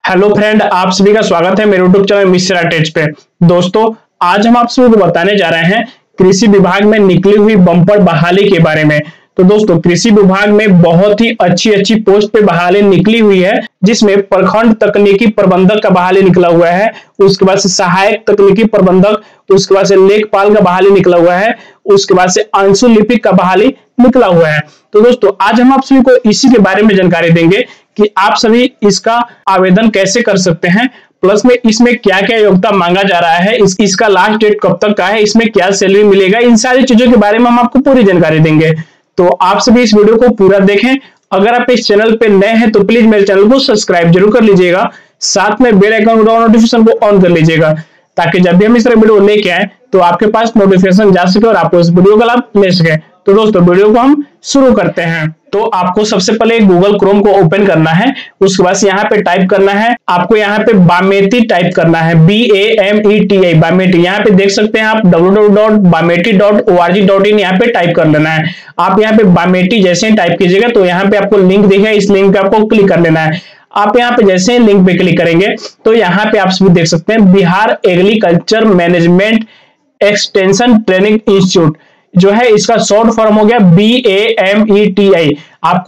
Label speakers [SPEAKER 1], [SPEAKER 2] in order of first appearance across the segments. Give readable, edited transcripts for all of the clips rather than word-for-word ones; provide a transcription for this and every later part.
[SPEAKER 1] Hello friend, आप सभी का स्वागत है मेरे यूट्यूब चैनल मिश्रा टेच पे। दोस्तों, आज हम आप सभी को बताने जा रहे हैं कृषि विभाग में निकली हुई बम्पर बहाली के बारे में। तो दोस्तों, कृषि विभाग में बहुत ही अच्छी अच्छी पोस्ट पे बहाली निकली हुई है, जिसमें प्रखंड तकनीकी प्रबंधक का बहाली निकला हुआ है, उसके बाद से सहायक तकनीकी प्रबंधक, उसके बाद से लेखपाल का बहाली निकला हुआ है, उसके बाद से अंशु लिपिक का बहाली निकला हुआ है। तो दोस्तों, आज हम आप सभी को इसी के बारे में जानकारी देंगे कि आप सभी इसका आवेदन कैसे कर सकते हैं, प्लस में इसमें क्या क्या योग्यता मांगा जा रहा है, इसका लास्ट डेट कब तक का है, इसमें क्या सैलरी मिलेगा, इन सारी चीजों के बारे में हम आपको पूरी जानकारी देंगे। तो आप सभी इस वीडियो को पूरा देखें। अगर आप इस चैनल पे नए हैं तो प्लीज मेरे चैनल को सब्सक्राइब जरूर कर लीजिएगा, साथ में बेल आइकन और नोटिफिकेशन को ऑन कर लीजिएगा, ताकि जब भी हम इस तरह वीडियो लेके आए तो आपके पास नोटिफिकेशन जा सके और आपको इस वीडियो का लाभ मिल सके। तो दोस्तों, वीडियो को हम शुरू करते हैं। तो आपको सबसे पहले गूगल क्रोम को ओपन करना है, उसके बाद यहाँ पे टाइप करना है, आपको यहाँ पे बामेती टाइप करना है, BAMETI बामेती। यहाँ पे देख सकते हैं आप www.bameti.org.in यहाँ पे टाइप कर लेना है। आप यहाँ पे बामेती जैसे ही टाइप कीजिएगा तो यहाँ पे आपको लिंक दिखेगा, इस लिंक पे आपको क्लिक कर लेना है। आप यहाँ पे जैसे ही लिंक पे क्लिक करेंगे तो यहाँ पे आप सभी देख सकते हैं Bihar agriculture management extension training institute जो है, इसका शॉर्ट फॉर्म हो गया BAMETI। आपको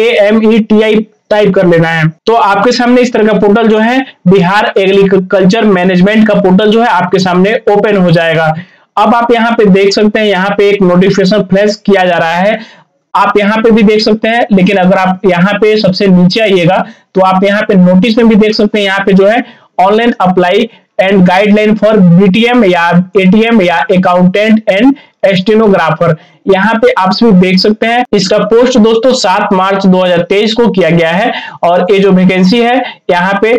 [SPEAKER 1] BAMETI टाइप कर लेना है। तो आपके सामने इस तरह का पोर्टल जो है बिहार एग्रीकल्चर मैनेजमेंट का पोर्टल जो है आपके सामने ओपन हो जाएगा। अब आप यहाँ पे देख सकते हैं, यहाँ पे एक नोटिफिकेशन फ्लैश किया जा रहा है, आप यहाँ पे भी देख सकते हैं। लेकिन अगर आप यहाँ पे सबसे नीचे आइएगा तो आप यहाँ पे नोटिस में भी देख सकते हैं, यहाँ पे जो है online apply and guideline for BTM या ATM या अकाउंटेंट एंड स्टेनोग्राफर, यहाँ पे आप सभी देख सकते हैं। इसका पोस्ट दोस्तों 7 मार्च 2023 को किया गया है और ये जो वैकेंसी है यहाँ पे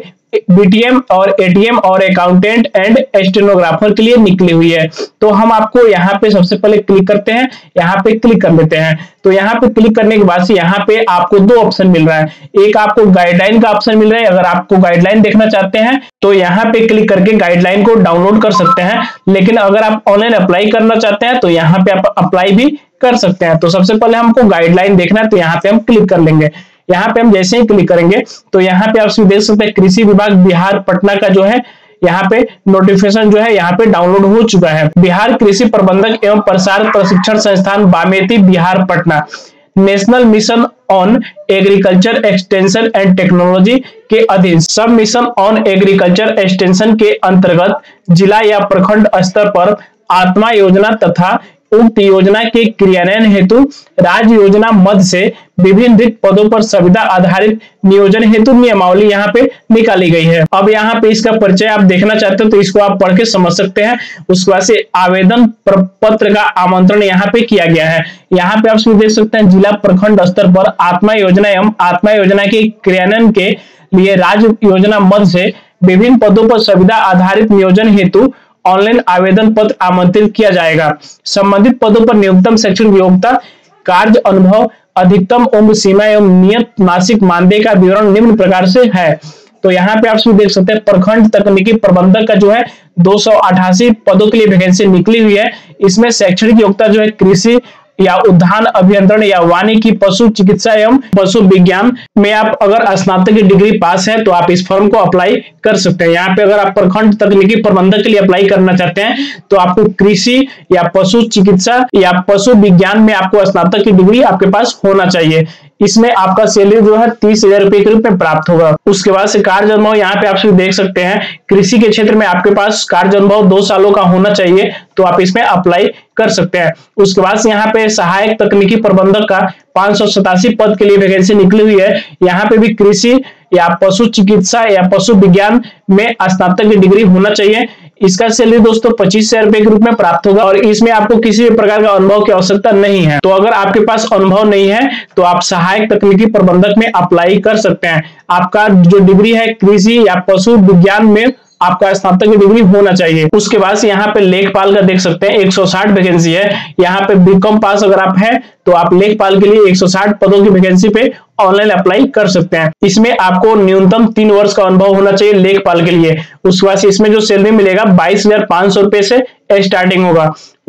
[SPEAKER 1] BTM और ATM और अकाउंटेंट एंड स्टेनोग्राफर के लिए निकली हुई है। तो हम आपको यहाँ पे सबसे पहले क्लिक करते हैं, यहाँ पे क्लिक कर लेते हैं। तो यहाँ पे क्लिक करने के बाद से यहाँ पे आपको 2 ऑप्शन मिल रहा है। एक आपको गाइडलाइन का ऑप्शन मिल रहा है, अगर आपको गाइडलाइन देखना चाहते हैं तो यहाँ पे क्लिक करके गाइडलाइन को डाउनलोड कर सकते हैं। लेकिन अगर आप ऑनलाइन अप्लाई करना चाहते हैं तो यहाँ पे आप अप्लाई भी कर सकते हैं। तो सबसे पहले हमको गाइडलाइन देखना है, तो यहाँ पे हम क्लिक कर लेंगे। यहाँ पे हम जैसे ही क्लिक करेंगे तो यहाँ पे आप देख सकते हैं कृषि विभाग बिहार पटना का जो है यहाँ पे नोटिफिकेशन जो है यहाँ पे डाउनलोड हो चुका है। बिहार कृषि प्रबंधक एवं प्रसार प्रशिक्षण संस्थान BAMETI Bihar Patna national mission on agriculture extension and technology के अधीन सब मिशन ऑन एग्रीकल्चर एक्सटेंशन के अंतर्गत जिला या प्रखंड स्तर पर आत्मा योजना तथा उक्त योजना के क्रियान्वयन हेतु राज्य योजना मद से विभिन्न रिक्त पदों पर सुविधा आधारित नियोजन हेतु नियमावली यहाँ पे निकाली गई है। अब यहाँ पे इसका परिचय आप देखना चाहते हो तो इसको आप पढ़ के समझ सकते हैं। उसके बाद से आवेदन पत्र का आमंत्रण यहाँ पे किया गया है। यहाँ पे आप देख सकते हैं जिला प्रखंड स्तर पर आत्मा योजना एवं आत्मा योजना के क्रियान्वयन के लिए राज्य योजना मद से विभिन्न पदों पर सुविधा आधारित नियोजन हेतु ऑनलाइन आवेदन पत्र आमंत्रित किया जाएगा। संबंधित पदों पर न्यूनतम शैक्षणिक योग्यता, कार्य अनुभव, अधिकतम उम्र सीमा एवं नियत मासिक मानदेय का विवरण निम्न प्रकार से है। तो यहाँ पे आप देख सकते हैं प्रखंड तकनीकी प्रबंधक का जो है 288 पदों के लिए वैकेंसी निकली हुई है। इसमें शैक्षणिक योग्यता जो है कृषि या उद्यान अभियंत्रण या वानिकी पशु चिकित्सा एवं पशु विज्ञान में आप अगर स्नातक की डिग्री पास है तो आप इस फॉर्म को अप्लाई कर सकते हैं। यहाँ पे अगर आप प्रखंड तकनीकी प्रबंधक के लिए अप्लाई करना चाहते हैं तो आपको कृषि या पशु चिकित्सा या पशु विज्ञान में आपको स्नातक की डिग्री आपके पास होना चाहिए। इसमें आपका सैलरी जो है 30,000 रुपए के रूप में प्राप्त होगा। उसके बाद से कार्य अनुभव यहाँ पे आप देख सकते हैं, कृषि के क्षेत्र में आपके पास कार्य अनुभव 2 सालों का होना चाहिए, तो आप इसमें अप्लाई कर सकते हैं। उसके बाद से यहाँ पे सहायक तकनीकी प्रबंधक का 587 पद के लिए वैकेंसी निकली हुई है। यहाँ पे भी कृषि या पशु चिकित्सा या पशु विज्ञान में स्नातक की डिग्री होना चाहिए। इसका सैलरी दोस्तों 25,000 रुपए के रूप में प्राप्त होगा और इसमें आपको किसी भी प्रकार का अनुभव की आवश्यकता नहीं है। तो अगर आपके पास अनुभव नहीं है तो आप सहायक तकनीकी प्रबंधक में अप्लाई कर सकते हैं। आपका जो डिग्री है कृषि या पशु विज्ञान में आपका स्नातक की डिग्री होना चाहिए। उसके बाद से यहाँ पे लेखपाल का देख सकते हैं 160 वैकेंसी है। यहाँ पे बीकॉम पास अगर आप हैं तो आप लेखपाल के लिए 160 पदों की वैकेंसी पे ऑनलाइन अप्लाई कर सकते हैं। इसमें आपको न्यूनतम 3 वर्ष का अनुभव होना चाहिए लेखपाल के लिए। उसके बाद इसमें जो सैलरी मिलेगा 22,500 रुपए से स्टार्टिंग होगा।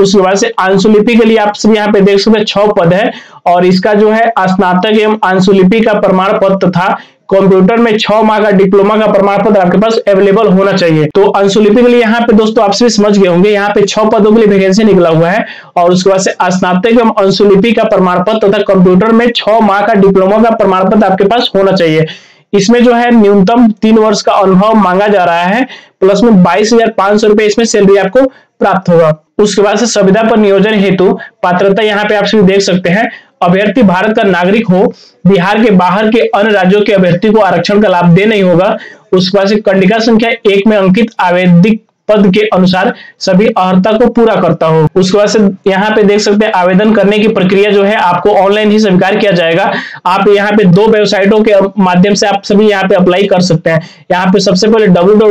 [SPEAKER 1] उसके बाद से अंशुलिपि के लिए आप सब यहाँ पे देख सकते हैं 6 पद है, और इसका जो है स्नातक एवं अंशुलिपि का प्रमाण पत्र तथा कंप्यूटर में 6 माह का डिप्लोमा का प्रमाण पत्र आपके पास अवेलेबल होना चाहिए। तो अंशुलिपि के लिए यहाँ पे दोस्तों आप सभी समझ गए होंगे, यहाँ पे 6 पदों के लिए वैकेंसी निकला हुआ है, और उसके बाद से स्नातक एवं अंशुलिपि का प्रमाण पत्र तथा कंप्यूटर में 6 माह का डिप्लोमा का प्रमाण पत्र आपके पास होना चाहिए। इसमें जो है न्यूनतम 3 वर्ष का अनुभव मांगा जा रहा है, प्लस में 22,500 रुपए इसमें सैलरी आपको प्राप्त होगा। उसके बाद से संविदा पर नियोजन हेतु पात्रता यहाँ पे आप सभी देख सकते हैं, अभ्यर्थी भारत का नागरिक हो, बिहार के बाहर के अन्य राज्यों के अभ्यर्थी को आरक्षण का लाभ दे नहीं होगा। उसके बाद से कंडिका संख्या 1 में अंकित आवेदिक पद के अनुसार सभी अर्हता को पूरा करता हो। उसके बाद से यहाँ पे देख सकते हैं आवेदन करने की प्रक्रिया जो है आपको ऑनलाइन ही स्वीकार किया जाएगा। आप यहाँ पे 2 वेबसाइटों के माध्यम से आप सभी यहाँ पे अप्लाई कर सकते हैं। यहाँ पे सबसे पहले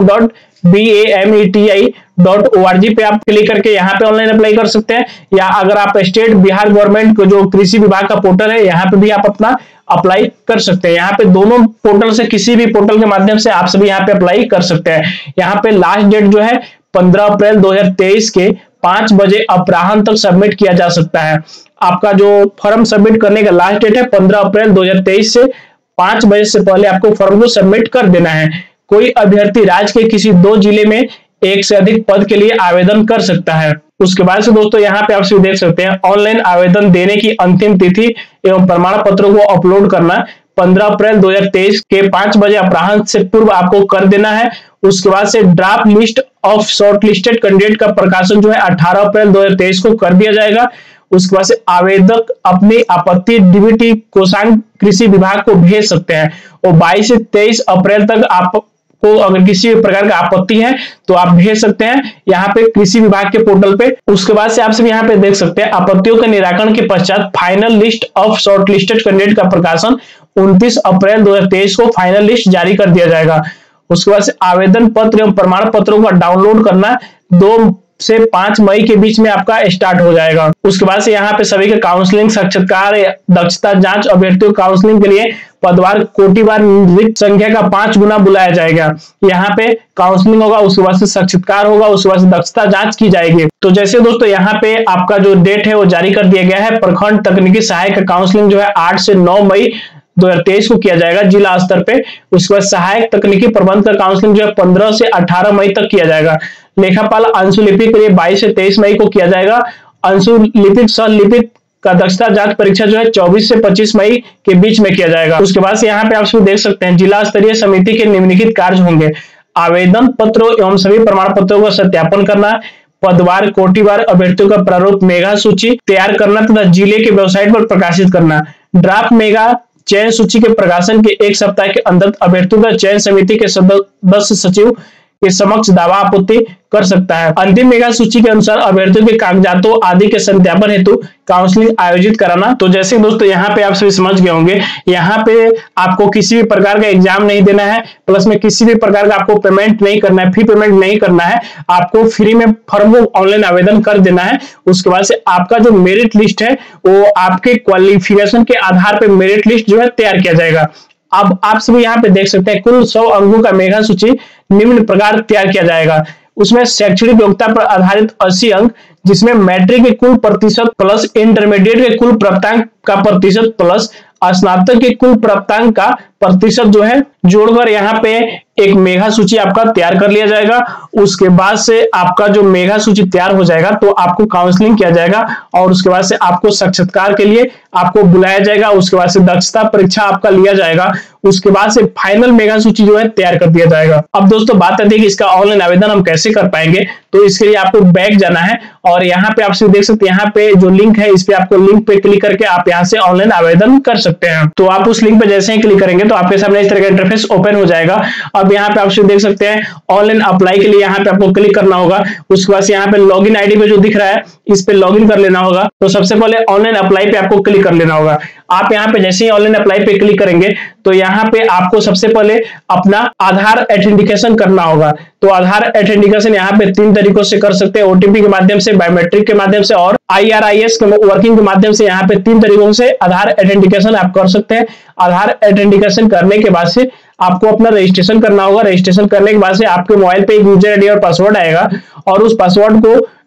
[SPEAKER 1] www.bameti.org पे आप क्लिक करके यहाँ पे ऑनलाइन अप्लाई कर सकते हैं, या अगर आप स्टेट बिहार गवर्नमेंट को जो कृषि विभाग का पोर्टल है यहाँ पे भी आप अपना अप्लाई कर सकते हैं। यहाँ पे दोनों पोर्टल से किसी भी पोर्टल के माध्यम से आप सभी यहाँ पे अप्लाई कर सकते हैं। यहाँ पे लास्ट डेट जो है 15 अप्रैल 2023 के 5 बजे अपराह्न तक सबमिट किया जा सकता है। आपका जो फॉर्म सबमिट करने का लास्ट डेट है 15 अप्रैल 2023 से 5 बजे से पहले आपको फॉर्म को सबमिट कर देना है। कोई अभ्यर्थी राज्य के किसी 2 जिले में 1 से अधिक पद के लिए आवेदन कर सकता है। उसके बाद से दोस्तों यहाँ पे आप सभी देख सकते हैं ऑनलाइन आवेदन देने की अंतिम तिथि एवं प्रमाण पत्रों को अपलोड करना 15 अप्रैल 2023 के 5 बजे अपराह्न से पूर्व आपको कर देना है। उसके बाद से draft list of shortlisted candidate का प्रकाशन जो है 18 अप्रैल 2023 को कर दिया जाएगा। उसके बाद से आवेदक अपनी आपत्ति डीबीटी कोषांग कृषि विभाग को भेज सकते हैं, और 22 से 23 अप्रैल तक आप को अगर किसी भी प्रकार का आपत्ति है तो आप भेज सकते हैं यहाँ पे कृषि विभाग के पोर्टल पे। उसके बाद से आप सब यहाँ पे देख सकते हैं आपत्तियों के निराकरण के पश्चात final list of shortlisted candidate का प्रकाशन 29 अप्रैल 2023 को फाइनल लिस्ट जारी कर दिया जाएगा। उसके बाद से आवेदन पत्र एवं प्रमाण पत्रों का डाउनलोड करना 2 से 5 मई के बीच में आपका स्टार्ट हो जाएगा। उसके बाद से यहाँ पे सभी के काउंसलिंग, साक्षात्कार, दक्षता जांच, अभ्यर्थियों काउंसलिंग के लिए पदवार कोटिवार रिक्त संख्या का 5 गुना बुलाया जाएगा। यहाँ पे काउंसलिंग होगा, उसके बाद से साक्षात्कार होगा, उसके बाद से दक्षता जांच की जाएगी। तो जैसे दोस्तों यहाँ पे आपका जो डेट है वो जारी कर दिया गया है। प्रखंड तकनीकी सहायक का काउंसलिंग जो है 8 से 9 मई 2023 को किया जाएगा जिला स्तर पे। उसके बाद सहायक तकनीकी प्रबंध का काउंसलिंग जो है 15 से 18 मई तक किया जाएगा। लेखापाल अंशुलिपिक के लिए 22 से 23 मई को किया जाएगा। अंशुलिपिक सह लिपिक का दक्षता जांच परीक्षा जो है 24 से 25 मई के बीच में किया जाएगा। उसके बाद से यहाँ पे आप सब देख सकते हैं जिला स्तरीय समिति के निम्नलिखित कार्य होंगे: आवेदन पत्रों एवं सभी प्रमाण पत्रों का सत्यापन करना, पदवार कोटिवार अभ्यर्थियों का प्रारूप मेगा सूची तैयार करना तथा जिले के वेबसाइट पर प्रकाशित करना, ड्राफ्ट मेगा चयन सूची के प्रकाशन के 1 सप्ताह के अंदर अभ्यर्थियों का चयन समिति के सदस्य सचिव के समक्ष दावा आपत्ति कर सकता है। अंतिम मेगा सूची के अनुसार अभ्यर्थियों के कागजातों आदि के सत्यापन हेतु काउंसलिंग आयोजित कराना। तो जैसे दोस्तों यहाँ पे आप सभी समझ गए होंगे, यहाँ पे आपको किसी भी प्रकार का एग्जाम नहीं देना है, प्लस में किसी भी प्रकार का आपको पेमेंट नहीं करना है, फी पेमेंट नहीं करना है, आपको फ्री में फॉर्म को ऑनलाइन आवेदन कर देना है। उसके बाद से आपका जो मेरिट लिस्ट है वो आपके क्वालिफिकेशन के आधार पर मेरिट लिस्ट जो है तैयार किया जाएगा। अब आप सभी यहाँ पे देख सकते हैं कुल 100 अंकों का मेगा सूची निम्न प्रकार तैयार किया जाएगा। उसमें शैक्षणिक योग्यता पर आधारित 80 अंक, जिसमें मैट्रिक के कुल प्रतिशत प्लस इंटरमीडिएट के कुल प्राप्तांक का प्रतिशत प्लस स्नातक के कुल प्राप्तांक का प्रतिशत जो है जोड़कर यहाँ पे एक मेगा सूची आपका तैयार कर लिया जाएगा। उसके बाद से आपका जो मेगा सूची तैयार हो जाएगा तो आपको काउंसलिंग किया जाएगा, और उसके बाद से आपको साक्षात्कार के लिए आपको बुलाया जाएगा। उसके बाद से दक्षता परीक्षा आपका लिया जाएगा। उसके बाद से फाइनल मेगा सूची जो है तैयार कर दिया जाएगा। अब दोस्तों बात आती है कि इसका ऑनलाइन आवेदन हम कैसे कर पाएंगे। तो इसके लिए आपको बैक जाना है, और यहाँ पे आप देख सकते हैं यहाँ पे जो लिंक है इस पे आपको लिंक पे क्लिक करके आप यहाँ से ऑनलाइन आवेदन कर सकते हैं। तो आप उस लिंक पे जैसे ही क्लिक करेंगे तो आपके सामने इस तरह का इंटरफेस ओपन हो जाएगा। अब यहाँ पे आप देख सकते हैं ऑनलाइन अप्लाई के लिए यहाँ पे आपको क्लिक करना होगा। उसके बाद यहाँ पे लॉगिन आईडी पे जो दिख रहा है इस पे लॉगिन कर लेना होगा। तो सबसे पहले ऑनलाइन अप्लाई पे आपको क्लिक कर लेना होगा। आप यहाँ पे जैसे ही ऑनलाइन अप्लाई पे क्लिक करेंगे तो यहाँ पे आपको सबसे पहले अपना आधार ऑथेंटिकेशन करना होगा। तो आधार ऑथेंटिकेशन यहाँ पे 3 तरीकों से कर सकते हैं: ओटीपी के माध्यम से, बायोमेट्रिक के माध्यम से और IRIS के वर्किंग के माध्यम से। यहाँ पे 3 तरीकों से आधार ऑथेंटिकेशन आप कर सकते हैं। आधार ऑथेंटिकेशन करने के बाद से आपको अपना रजिस्ट्रेशन करना होगा। रजिस्ट्रेशन करने के बाद से आपके मोबाइल पे एक यूजर आईडी और पासवर्ड आएगा, और उस पासवर्ड को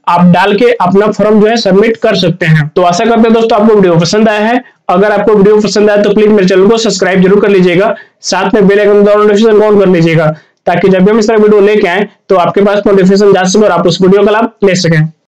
[SPEAKER 1] आप डाल के अपना फॉर्म जो है सबमिट कर सकते हैं। तो आशा करते हैं दोस्तों आपको वीडियो पसंद आया है। अगर आपको वीडियो पसंद आया तो प्लीज मेरे चैनल को सब्सक्राइब जरूर कर लीजिएगा, साथ में बेल आइकन दबाकर नोटिफिकेशन ऑन कर लीजिएगा, ताकि जब भी हम इस तरह वीडियो लेके आए तो आपके पास नोटिफिकेशन जा सके और आप उस वीडियो का लाभ ले सकें।